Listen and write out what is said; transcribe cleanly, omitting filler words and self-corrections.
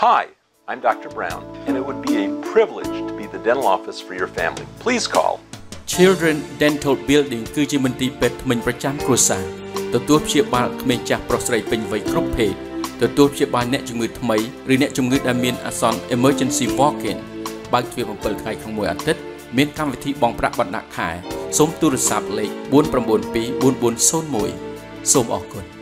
Hi, I'm Dr. Brown, and it would be a privilege to be the dental office for your family. Please call Chilren Dental Building គឺជាមន្ទីរពេទ្យថ្មីប្រចាំគ្រួសារទទួលព្យាបាលក្មេងចាស់ប្រុសស្រីពេញវ័យគ្រប់ភេទទទួលព្យាបាលអ្នកជំងឺថ្មីឬអ្នកជំងឺដែលមានអាសន្ន Emergency Walk-in បើកទ្វារ7ថ្ងៃក្នុងមួយអាទិត្យមានកម្មវិធីបង់ប្រាក់បណ្ដាក់ខែសូមទូរស័ព្ទលេខ492 4401សូមអរគុណ